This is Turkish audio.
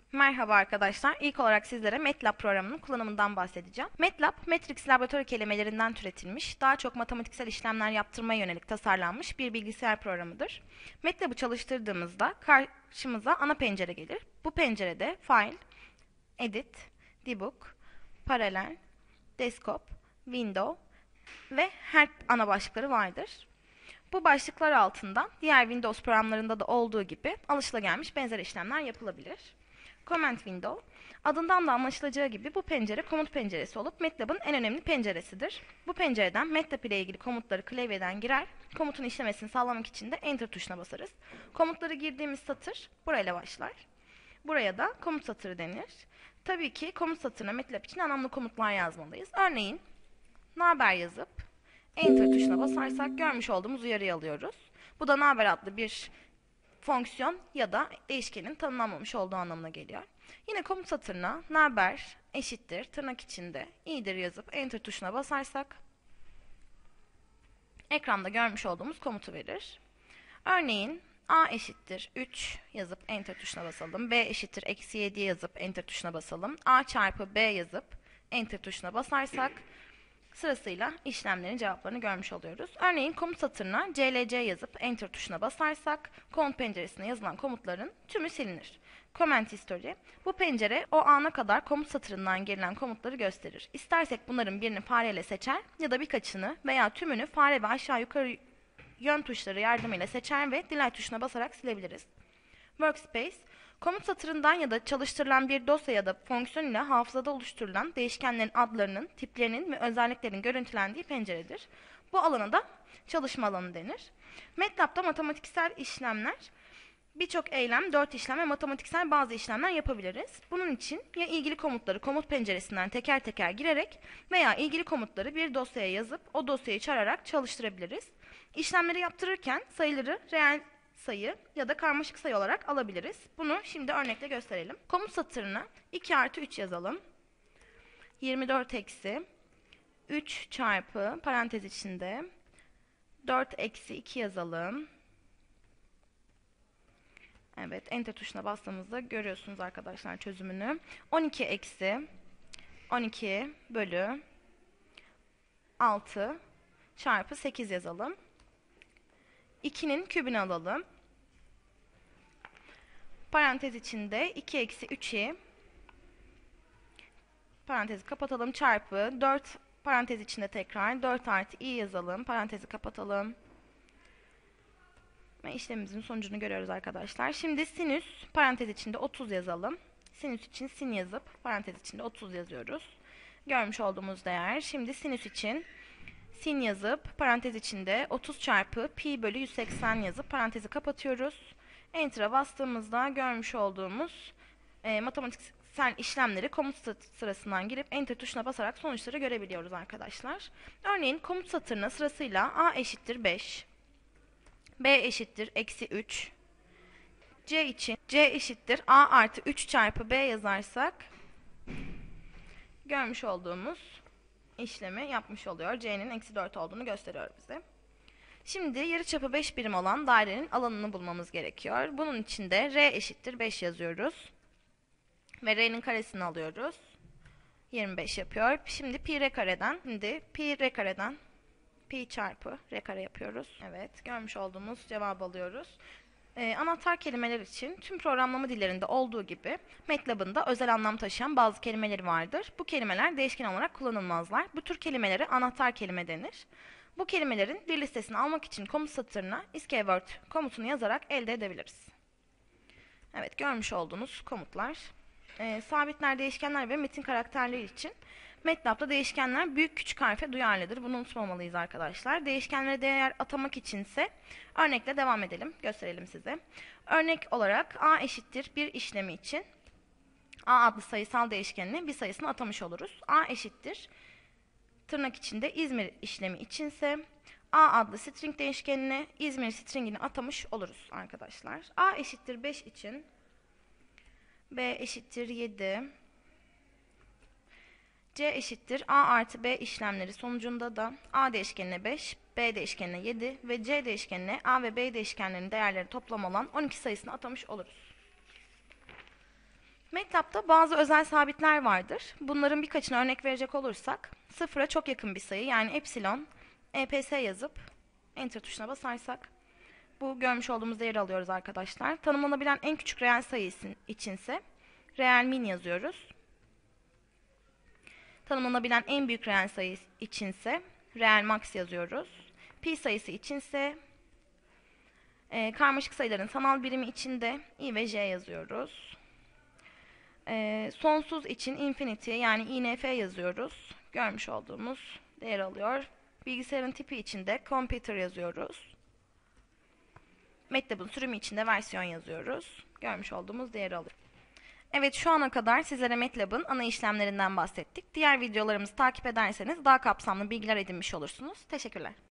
Merhaba arkadaşlar. İlk olarak sizlere MATLAB programının kullanımından bahsedeceğim. MATLAB, Matrix laboratuvar kelimelerinden türetilmiş, daha çok matematiksel işlemler yaptırmaya yönelik tasarlanmış bir bilgisayar programıdır. MATLAB'ı çalıştırdığımızda karşımıza ana pencere gelir. Bu pencerede File, Edit, Debug, Paralel, Desktop, Window ve Help ana başlıkları vardır. Bu başlıklar altında diğer Windows programlarında da olduğu gibi alışılagelmiş benzer işlemler yapılabilir. Command Window, adından da anlaşılacağı gibi bu pencere komut penceresi olup MATLAB'ın en önemli penceresidir. Bu pencereden MATLAB ile ilgili komutları klavyeden girer, komutun işlemesini sağlamak için de Enter tuşuna basarız. Komutları girdiğimiz satır burayla başlar. Buraya da komut satırı denir. Tabii ki komut satırına MATLAB için anlamlı komutlar yazmalıyız. Örneğin, naber yazıp Enter tuşuna basarsak görmüş olduğumuz uyarıyı alıyoruz. Bu da naber adlı bir fonksiyon ya da değişkenin tanımlanmamış olduğu anlamına geliyor. Yine komut satırına naber eşittir tırnak içinde iyidir yazıp Enter tuşuna basarsak ekranda görmüş olduğumuz komutu verir. Örneğin a eşittir 3 yazıp Enter tuşuna basalım. B eşittir eksi 7 yazıp Enter tuşuna basalım. A çarpı B yazıp Enter tuşuna basarsak sırasıyla işlemlerin cevaplarını görmüş oluyoruz. Örneğin komut satırına CLC yazıp Enter tuşuna basarsak komut penceresine yazılan komutların tümü silinir. Comment History, bu pencere o ana kadar komut satırından gelen komutları gösterir. İstersek bunların birini fareyle seçer ya da birkaçını veya tümünü fare ve aşağı yukarı yön tuşları yardımıyla seçer ve Delete tuşuna basarak silebiliriz. Workspace, komut satırından ya da çalıştırılan bir dosya ya da fonksiyon ile hafızada oluşturulan değişkenlerin adlarının, tiplerinin ve özelliklerin görüntülendiği penceredir. Bu alana da çalışma alanı denir. MATLAB'da matematiksel işlemler, birçok eylem, 4 işlem ve matematiksel bazı işlemler yapabiliriz. Bunun için ya ilgili komutları komut penceresinden teker teker girerek veya ilgili komutları bir dosyaya yazıp o dosyayı çağırarak çalıştırabiliriz. İşlemleri yaptırırken sayıları reel sayı ya da karmaşık sayı olarak alabiliriz. Bunu şimdi örnekle gösterelim. Komut satırına 2 artı 3 yazalım. 24 eksi 3 çarpı parantez içinde 4 eksi 2 yazalım. Evet, Enter tuşuna bastığımızda görüyorsunuz arkadaşlar çözümünü. 12 eksi 12 bölü 6 çarpı 8 yazalım. 2'nin kübünü alalım. Parantez içinde 2 eksi 3'i parantezi kapatalım çarpı 4 parantez içinde tekrar 4 artı i yazalım. Parantezi kapatalım. Ve işlemimizin sonucunu görüyoruz arkadaşlar. Şimdi sinüs parantez içinde 30 yazalım. Sinüs için sin yazıp parantez içinde 30 yazıyoruz. Görmüş olduğumuz değer. Şimdi sinüs için sin yazıp parantez içinde 30 çarpı pi bölü 180 yazıp parantezi kapatıyoruz. Enter'a bastığımızda görmüş olduğumuz matematiksel işlemleri komut sırasından girip Enter tuşuna basarak sonuçları görebiliyoruz arkadaşlar. Örneğin komut satırına sırasıyla a eşittir 5, b eşittir eksi 3, c için c eşittir a artı 3 çarpı b yazarsak görmüş olduğumuz işlemi yapmış oluyor. C'nin eksi 4 olduğunu gösteriyor bize. Şimdi yarıçapı 5 birim olan dairenin alanını bulmamız gerekiyor. Bunun için de r eşittir 5 yazıyoruz. Ve r'nin karesini alıyoruz. 25 yapıyor. Şimdi pi r kareden pi çarpı r kare yapıyoruz. Evet, görmüş olduğumuz cevabı alıyoruz. Anahtar kelimeler için tüm programlama dillerinde olduğu gibi MATLAB'ın da özel anlam taşıyan bazı kelimeleri vardır. Bu kelimeler değişken olarak kullanılmazlar. Bu tür kelimelere anahtar kelime denir. Bu kelimelerin bir listesini almak için komut satırına isKeyword komutunu yazarak elde edebiliriz. Evet, görmüş olduğunuz komutlar. Sabitler, değişkenler ve metin karakterleri için MATLAB'da değişkenler büyük küçük harfe duyarlıdır. Bunu unutmamalıyız arkadaşlar. Değişkenlere değer atamak içinse örnekle devam edelim. Gösterelim size. Örnek olarak a eşittir bir işlemi için a adlı sayısal değişkenine bir sayısını atamış oluruz. A eşittir tırnak içinde İzmir işlemi içinse a adlı string değişkenine İzmir stringini atamış oluruz arkadaşlar. A eşittir 5 için b eşittir 7, c eşittir a artı b işlemleri sonucunda da a değişkenine 5, b değişkenine 7 ve c değişkenine a ve b değişkenlerinin değerleri toplam olan 12 sayısını atamış oluruz. MATLAB'da bazı özel sabitler vardır. Bunların birkaçını örnek verecek olursak, sıfıra çok yakın bir sayı yani epsilon, EPS yazıp Enter tuşuna basarsak, bu görmüş olduğumuz değeri alıyoruz arkadaşlar. Tanımlanabilen en küçük reel sayı içinse reel min yazıyoruz. Tanımlanabilen en büyük reel sayı içinse reel max yazıyoruz. Pi sayısı içinse karmaşık sayıların sanal birimi içinde i ve j yazıyoruz. Sonsuz için infinity yani inf yazıyoruz. Görmüş olduğumuz değer alıyor. Bilgisayarın tipi için de computer yazıyoruz. MATLAB'ın sürümü için de versiyon yazıyoruz. Görmüş olduğumuz değeri alıyor. Evet, şu ana kadar sizlere MATLAB'ın ana işlemlerinden bahsettik. Diğer videolarımızı takip ederseniz daha kapsamlı bilgiler edinmiş olursunuz. Teşekkürler.